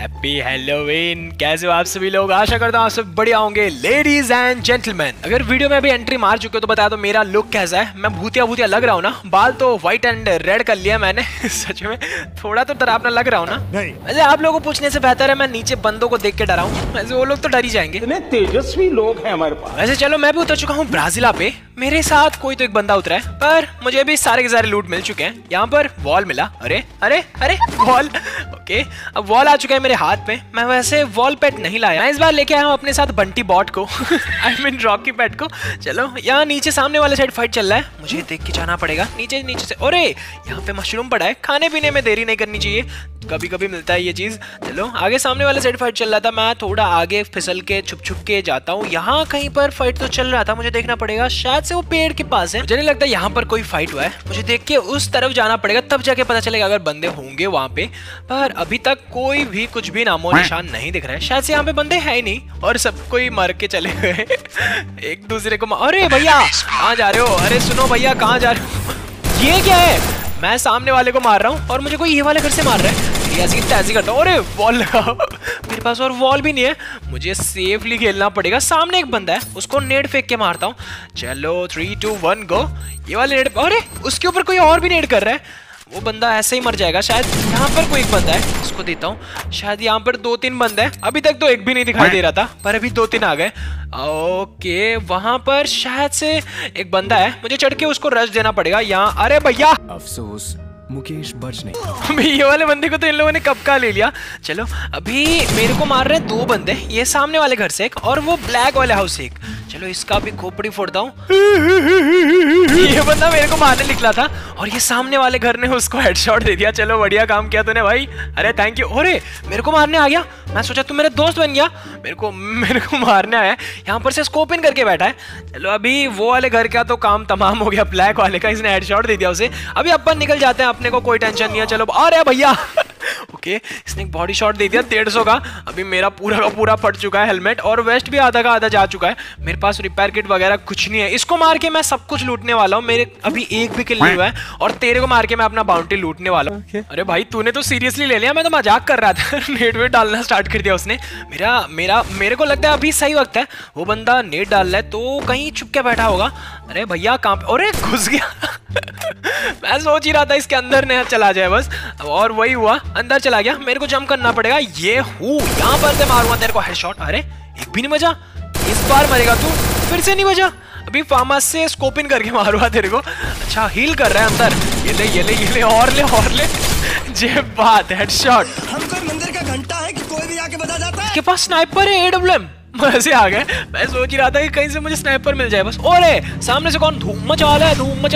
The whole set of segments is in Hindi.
Happy Halloween. कैसे हो आप सभी लोग? आशा करता हूँ आप सब बढ़िया होंगे। लेडीज एंड जेंटलमैन, अगर वीडियो में अभी एंट्री मार चुके हो तो बता दो मेरा लुक कैसा है। मैं भूतिया भूतिया लग रहा हूँ ना? बाल तो व्हाइट एंड रेड कर लिया मैंने सच में थोड़ा तो डरावना लग रहा हूँ ना? नहीं। वैसे आप लोगों को पूछने से बेहतर है मैं नीचे बंदों को देख के डरा हूँ। वैसे वो लोग तो डर ही जाएंगे, इतने तेजस्वी लोग हैं हमारे पास। वैसे चलो मैं भी उतर चुका हूँ ब्राजीला पे। मेरे साथ कोई तो एक बंदा उतरा है, पर मुझे भी सारे के सारे लूट मिल चुके हैं। यहाँ पर वॉल मिला। अरे अरे अरे वॉल। ओके, अब वॉल आ चुका है मेरे हाथ में। मैं वैसे वॉल पेट नहीं लाया, मैं इस बार लेके आया हूँ अपने साथ बंटी बॉट को आई मीन रॉकी पेट को। चलो यहाँ नीचे सामने वाले साइड फाइट चल रहा है, मुझे देख के जाना पड़ेगा नीचे नीचे से। अरे यहाँ पे मशरूम पड़ा है, खाने पीने में देरी नहीं करनी चाहिए, कभी कभी मिलता है ये चीज। चलो आगे सामने वाले साइड फाइट चल रहा था, मैं थोड़ा आगे फिसल के छुप छुप के जाता हूँ। यहाँ कहीं पर फाइट तो चल रहा था, मुझे देखना पड़ेगा। शायद से वो पेड़ के पास है, मुझे नहीं लगता यहाँ पर कोई फाइट हुआ है। मुझे देख के उस तरफ जाना पड़ेगा, तब जाके पता चलेगा अगर बंदे होंगे वहाँ पे। पर अभी तक कोई भी कुछ भी नामो निशान नहीं दिख रहा है। शायद से यहाँ पे बंदे है ही नहीं और सब कोई मर के चले गए एक दूसरे को। अरे भैया कहाँ जा रहे हो? अरे सुनो भैया कहाँ जा रहे हो? ये क्या है? मैं सामने वाले को मार रहा हूँ और मुझे कोई ये वाले घर से मार रहा है। ऐसी तैसी करता हूँ। अरे वॉल लगाओ, मेरे पास और वॉल भी नहीं है, मुझे सेफली खेलना पड़ेगा। सामने एक बंदा है, उसको नेड फेंक के मारता हूँ। चलो 3 2 1 गो। ये वाले नेड, अरे उसके ऊपर कोई और भी नेड कर रहा है, वो बंदा ऐसे ही मर जाएगा शायद। यहाँ पर कोई एक बंदा है, उसको देता हूँ। शायद यहाँ पर 2-3 बंदे हैं, अभी तक तो एक भी नहीं दिखाई दे रहा था, पर अभी 2-3 आ गए। ओके वहां पर शायद से एक बंदा है, मुझे चढ़ के उसको रश देना पड़ेगा यहाँ। अरे भैया अफसोस मुकेश बच नहीं। अभी ये वाले बंदे को तो इन लोगों ने कब का ले लिया। चलो अभी मेरे को मार रहे हैं 2 बंदे, ये सामने वाले घर से एक और वो ब्लैक वाले हाउस से एक। चलो इसका भी खोपड़ी फोड़ता हूँ। ये बंदा मेरे को मारने निकला था और ये सामने वाले घर ने उसको हेडशॉट दे दिया। चलो बढ़िया काम किया तूने भाई, अरे थैंक यू। अरे मेरे को मारने आ गया, मैं सोचा तू मेरे दोस्त बन गया, मेरे को मारने आया। यहाँ पर से स्कोप इन करके बैठा है। चलो अभी वो वाले घर का तो काम तमाम हो गया, ब्लैक वाले का इसने हेडशॉट दे दिया उसे। अभी अपन निकल जाते हैं, अपने को कोई टेंशन नहीं है। चलो अरे भैया ओके इसने एक बॉडी शॉट दे दिया 150 का। अभी मेरा पूरा का पूरा फट चुका है हेलमेट और वेस्ट भी आधा का आधा जा चुका है। मेरे पास रिपेयर किट वगैरह कुछ नहीं है। इसको मार के मैं सब कुछ लूटने वाला हूँ। मेरे अभी एक भी किल नहीं हुआ है और तेरे को मार के मैं अपना बाउंटी लूटने वाला हूँ। अरे भाई तूने तो सीरियसली ले लिया, मैं तो मजाक कर रहा था नेट वेट डालना स्टार्ट कर दिया उसने। मेरे को लगता है अभी सही वक्त है। वो बंदा नेट डाल रहा है तो कहीं छुप के बैठा होगा। अरे भैया कहाँ पे? अरे घुस गया मैं सोच ही रहा था इसके अंदर न चला जाए बस, और वही हुआ, अंदर चला गया। मेरे को जंप करना पड़ेगा। ये हूँ यहाँ पर से मारूंगा तेरे को हेडशॉट। अरे एक भी नहीं बजा, इस बार मरेगा तू, फिर से नहीं बजा। अभी फार्मास से स्कोप इन करके मारूंगा तेरे को। अच्छा हील कर रहा है अंदर, ये ले ये ले ये ले और ले जे बात हेडशॉट। हम कोई मंदिर का घंटा है कि कोई भी आके बजा जाता है। इसके पास स्नाइपर है, AWM ऐसे आ गए। मैं सोच ही रहा था कि कहीं से मुझे स्नाइपर मिल जाए बस। ओरे सामने से कौन धूम मचा रहा है? धूम मचा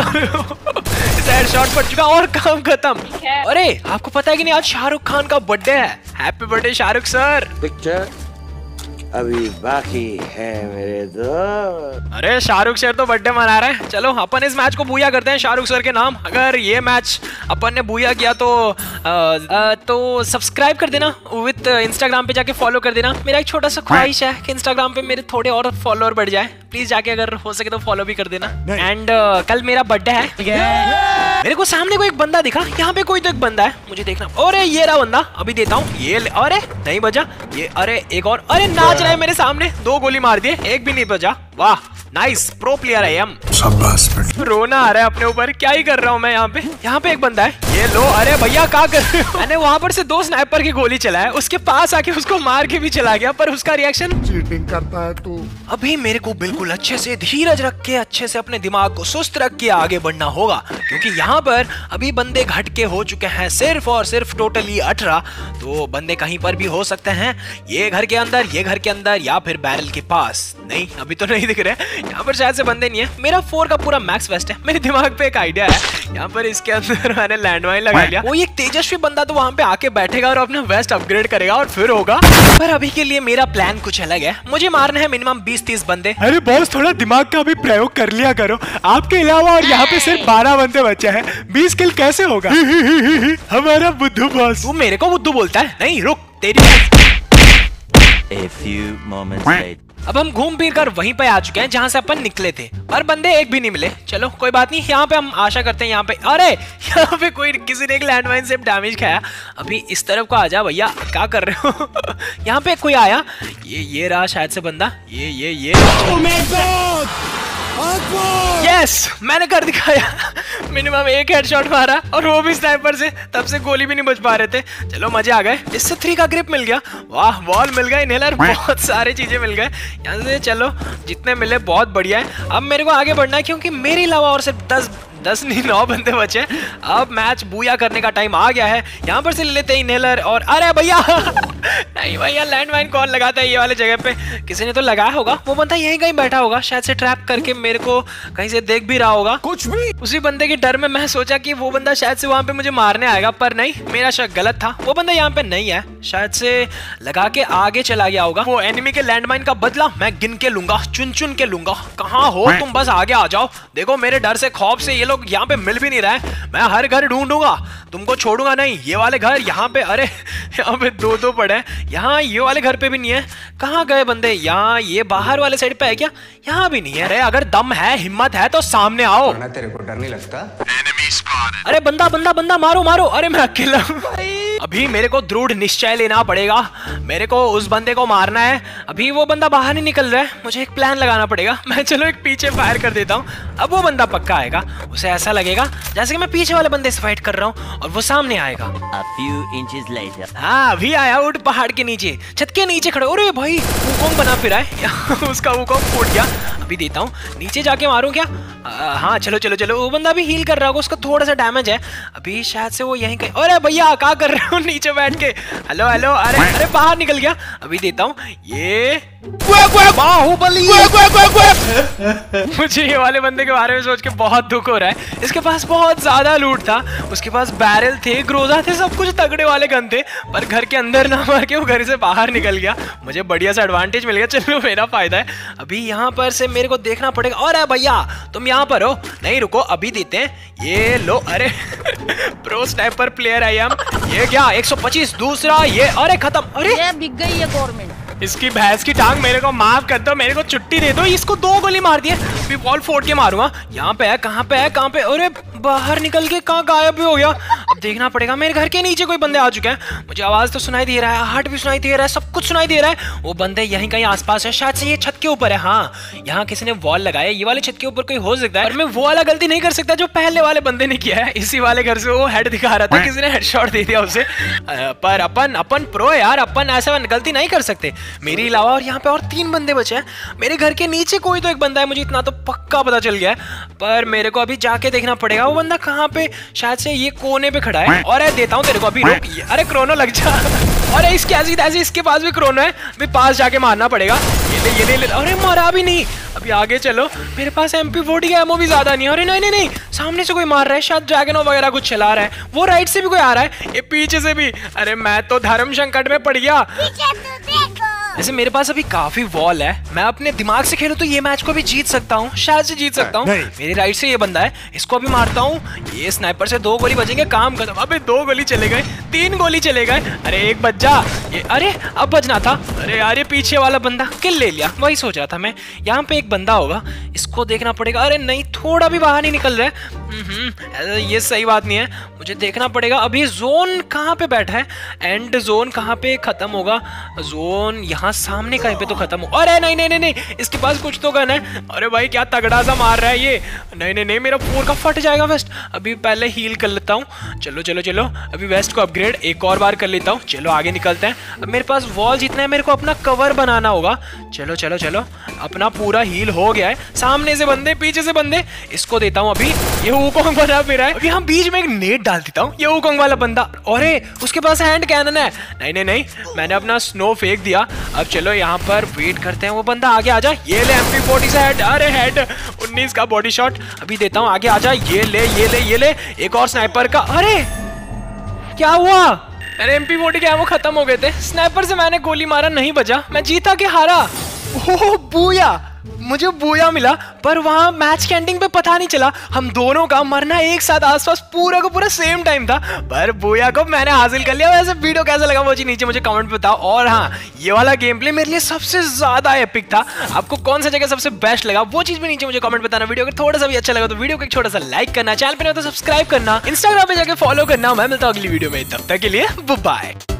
हेडशॉट पड़ चुका और काम खत्म। अरे आपको पता है कि नहीं आज शाहरुख खान का बर्थडे है? Happy birthday Shahrukh sir. Picture अभी बाकी है मेरे दोस्त। अरे शाहरुख सर तो बर्थडे मना रहे हैं। चलो अपन इस मैच को बूया करते हैं शाहरुख सर के नाम। अगर ये मैच अपन ने बूया किया तो सब्सक्राइब कर देना, विद इंस्टाग्राम पे जाके फॉलो कर देना। मेरा एक छोटा सा ख्वाहिश है कि इंस्टाग्राम पे मेरे थोड़े और फॉलोअर बढ़ जाए। प्लीज जाके अगर हो सके तो फॉलो भी कर देना। एंड कल मेरा बर्थडे है। मेरे को सामने कोई एक बंदा दिखा, यहाँ पे कोई तो एक बंदा है, मुझे देखना। अरे ये रहा बंदा, अभी देता हूँ ये। अरे नहीं बजा ये। अरे एक और, अरे नाच रहा है मेरे सामने। 2 गोली मार दिए, एक भी नहीं बजा। वाह नाइस, प्रो प्लेयर है हम। रोना आ रहा है अपने ऊपर, क्या ही कर रहा हूँ मैं यहाँ पे। यहाँ पे एक बंदा है, ये लो। अरे भैया क्या कर रहे हो? मैंने वहां पर से 2 स्नाइपर की गोली चलाया, उसके पास आके उसको मार के भी चला गया, पर उसका रिएक्शन चीटिंग करता है तू। अभी मेरे को बिल्कुल अच्छे से धीरज रख के, अच्छे से अपने दिमाग को सुस्त रख के आगे बढ़ना होगा, क्योंकि यहाँ पर अभी बंदे घट के हो चुके हैं सिर्फ और सिर्फ टोटली 18। तो बंदे कहीं पर भी हो सकते हैं, ये घर के अंदर, ये घर के अंदर, या फिर बैरल के पास। नहीं अभी तो नहीं दिख रहे, यहाँ पर शायद से बंदे नहीं है। मेरा 4 का पूरा मैक्स वेस्ट है। मेरे दिमाग पे एक आइडिया है, यहाँ पर इसके अंदर मैंने लैंडमाइन लगा लिया। वो एक तेजस्वी बंदा तो वहां पे आके बैठेगा और अपना वेस्ट अपग्रेड करेगा और फिर होगा। पर अभी के लिए मेरा प्लान कुछ अलग है। मुझे मारना है मिनिमम 20-30 बंदे। अरे बॉस थोड़ा दिमाग का भी प्रयोग कर लिया करो। आपके अलावा और यहाँ पे सिर्फ 12 बंदे बचे हैं, 20 किल कैसे होगा? हमारा बुद्धू बॉस। तू मेरे को बुद्धू बोलता है? नहीं रुक तेरी। A few moments later. अब हम घूम फिर कर वहीं पे आ चुके हैं जहां से अपन निकले थे, और बंदे एक भी नहीं मिले। चलो कोई बात नहीं, यहाँ पे हम आशा करते हैं यहाँ पे, अरे यहाँ पे कोई किसी ने एक लैंडमाइन से डैमेज खाया। अभी इस तरफ को आ जा भैया, क्या कर रहे हो? यहाँ पे कोई आया, ये रहा शायद से बंदा, ये यस मैंने कर दिखाया। मिनिमम एक हेडशॉट मारा और वो भी स्नाइपर से, तब से गोली भी नहीं बच पा रहे थे। चलो मजे आ गए, इससे 3 का ग्रिप मिल गया, वाह वॉल मिल गया, इनहेलर, बहुत सारी चीजें मिल गए यहाँ से। चलो जितने मिले बहुत बढ़िया है। अब मेरे को आगे बढ़ना है क्योंकि मेरे अलावा और सिर्फ 10 नहीं 9 बंदे बचे। अब मैच बूया करने का टाइम आ गया है। यहाँ पर से ले लेते हैं इनहेलर, और अरे भैया नहीं भैया, लैंडमाइन कौन लगाता है ये वाले जगह पे? किसी ने तो लगाया होगा, वो बंदा यहीं कहीं बैठा होगा, शायद से ट्रैप करके मेरे को कहीं से देख भी रहा होगा। कुछ भी उसी बंदे के डर में मैं सोचा कि वो बंदा शायद से वहां पे मुझे मारने आएगा, पर नहीं, मेरा शक गलत था। वो बंदा यहाँ पे नहीं है, शायद से लगा के आगे चला गया होगा। वो एनिमी के लैंडमाइन का बदला मैं गिन के लूंगा, चुन चुन के लूंगा। कहाँ हो तुम, बस आगे आ जाओ। देखो मेरे डर से खौफ से ये लोग यहाँ पे मिल भी नहीं रहे। मैं हर घर ढूंढूंगा, तुमको छोड़ूंगा नहीं। ये वाले घर यहाँ पे, अरे यहाँ पे 2 पड़े हैं। यहाँ ये वाले घर पे भी नहीं है। कहाँ गए बंदे? यहाँ ये बाहर वाले साइड पे है क्या? यहाँ भी नहीं है। अरे अगर दम है, हिम्मत है तो सामने आओ। तेरे को डर नहीं लगता? अरे बंदा मारो। अरे मैं अकेला हूँ। अभी मेरे को दृढ़ निश्चय लेना पड़ेगा, मेरे को उस बंदे को मारना है। अभी वो बंदा बाहर नहीं निकल रहा है, मुझे एक प्लान लगाना पड़ेगा। मैं चलो एक पीछे फायर कर देता हूँ। अब वो बंदा पक्का आएगा, उसे ऐसा लगेगा जैसे कि मैं पीछे वाले बंदे से फाइट कर रहा हूँ, और वो सामने आएगा। A few inches later. हाँ अभी आया, उठ पहाड़ के नीचे, छत के नीचे खड़े। अरे भाई वुकोंग बना फिरा है उसका वुकोंग फूट गया। अभी देता हूँ, नीचे जाके मारूं क्या? हाँ चलो। वो बंदा भी हील कर रहा होगा, उसका थोड़ा सा डैमेज है। अभी शायद से वो यहीं कहीं। अरे भैया क्या कर रहे हो नीचे बैठ के? हेलो अरे बाहर निकल गया। अभी देता हूँ ये बाहुबली। मुझे ये वाले बंदे के बारे में सोच के बहुत दुख हो रहा है। इसके पास बहुत ज्यादा लूट था, उसके पास बैरल थे, ग्रोजा थे, सब कुछ तगड़े वाले गन थे, पर घर के अंदर ना मार के वो घर से बाहर निकल गया। मुझे बढ़िया सा एडवांटेज मिल गया, चलो मेरा फायदा है। अभी यहाँ पर से मेरे को देखना पड़ेगा। अरे भैया तुम यहाँ पर हो? नहीं रुको, अभी देते हैं, ये लो। अरे pro sniper player I am. ये क्या 125, दूसरा ये, अरे खत्म। अरे ये बिक गई है गवर्नमेंट। इसकी भैंस की टांग, मेरे को माफ कर दो, मेरे को छुट्टी दे दो। इसको 2 गोली मार दिए, अभी वॉल फोड़ के मारूंगा। यहाँ पे है, कहाँ पे? अरे बाहर निकल के कहाँ गायब भी हो गया। अब देखना पड़ेगा। मेरे घर के नीचे कोई बंदे आ चुके हैं, मुझे आवाज तो सुनाई दे रहा है, हार्ट भी सुनाई दे रहा है, सब कुछ सुनाई दे रहा है। वो बंदे यहीं कहीं आसपास है, शायद से ये छत के ऊपर है। हाँ यहाँ किसी ने वॉल लगाया, ये वाले छत के ऊपर कोई हो सकता है, और मैं वो वाला गलती नहीं कर सकता जो पहले वाले बंदे ने किया है। इसी वाले घर से वो हेड दिखा रहा था, किसी ने हेडशॉट दे दिया उसे। पर अपन प्रो यार, अपन ऐसा गलती नहीं कर सकते मेरे अलावा। और यहाँ पे और 3 बंदे बचे हैं। मेरे घर के नीचे कोई तो एक बंदा है, मुझे इतना तो पक्का पता चल गया है, पर मेरे को अभी जाके देखना पड़ेगा वो बंदा कहाँ पे। शायद से ये कोने पे खड़ा है, और देता हूँ तेरे को, अभी रुक। अरे क्रोनो लग जा। अरे इसकी ऐसी इसके पास भी क्रोनो है, अभी पास जाके मारना पड़ेगा। ये ले। अरे मारा भी नहीं। अभी आगे चलो, मेरे पास MP40 का एमओ भी ज्यादा नहीं। अरे नहीं, सामने से कोई मार रहा है, शायद ड्रैगन वगैरह कुछ चला रहा है। वो राइट से भी कोई आ रहा है, ये पीछे से भी। अरे मैं तो धर्म संकट में पड़ गया। वैसे मेरे पास अभी काफी वॉल है, मैं अपने दिमाग से खेलूं तो ये मैच को भी जीत सकता हूँ, शायद से जीत सकता हूँ। मेरे राइट से ये बंदा है, इसको भी मारता हूँ। ये स्नाइपर से 2 गोली बजेंगे, काम खत्म। अबे 2 गोली चले गए, 3 गोली चले गए। अरे एक बच जा। ये अरे अब बजना था। अरे यार ये पीछे वाला बंदा किल ले लिया, वही सोच रहा था मैं। यहाँ पे एक बंदा होगा, इसको देखना पड़ेगा। अरे नहीं, थोड़ा भी बाहर नहीं निकल रहा है। ये सही बात नहीं है, मुझे देखना पड़ेगा। अभी जोन कहाँ पे बैठा है, एंड जोन कहाँ पे खत्म होगा? जोन यहाँ सामने कहीं पे तो खत्म हो। अरे नहीं, इसके पास कुछ तो गन है। अरे भाई क्या तगड़ा सा मार रहा है ये। नहीं, मेरा 4 का फट जाएगा वेस्ट। अभी पहले हील कर लेता हूँ। चलो अभी वेस्ट को अपग्रेड एक और बार कर लेता हूँ। चलो आगे निकलते हैं। अब मेरे पास वॉल जितना है, मेरे को अपना कवर बनाना होगा। चलो अपना पूरा हील हो गया है। सामने से बंदे, पीछे से बंदे, इसको देता हूँ अभी। ये वुकोंग बना फिर है। अभी हम बीच में एक नेट डाल देता हूँ, ये वुकोंग वाला बंदा। अरे उसके पास हैंड कैनन है। नहीं, मैंने अपना स्नो फेंक दिया। अब चलो यहाँ पर वेट करते हैं, वो बंदा आगे आ जा। ये ले MP40 से हेड। अरे हेड 19 का बॉडी शॉट। अभी देता हूँ, आगे आ जा। ये ले एक और स्नाइपर का। अरे क्या हुआ? मेरे MP40 के एमो खत्म हो गए थे। स्नाइपर से मैंने गोली मारा, नहीं बजा। मैं जीता कि हारा? ओह बूया, मुझे बूया मिला, पर वहाँ मैच के एंडिंग पे पता नहीं चला हम दोनों का मरना एक साथ आसपास पूरा का पूरा सेम टाइम था, पर बूया को मैंने हासिल कर लिया। वैसे वीडियो कैसा लगा वो चीज नीचे मुझे कमेंट में बताओ। और हाँ, ये वाला गेम प्ले मेरे लिए सबसे ज्यादा एपिक था। आपको कौन सा जगह सबसे बेस्ट लगा वो चीज भी नीचे मुझे कमेंट बताना। वीडियो अगर थोड़ा सा भी अच्छा लगा तो वीडियो को एक छोटा सा लाइक करना, चैनल पे नहीं तो सब्सक्राइब करना, इंस्टाग्राम पे जाके फॉलो करना। मैं मिलता हूँ अगली वीडियो में, तब तक के लिए बाय।